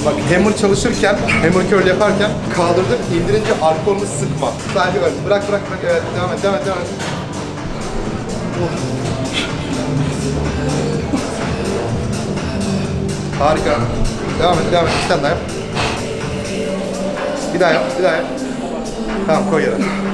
Bak hammer çalışırken, hammer curl yaparken kaldırdık, indirince arka kolunu sıkma. Sadece böyle bırak. Evet, devam et. Harika. Devam et. Bir tane daha yap. Bir daha yap. Tamam, koy yere.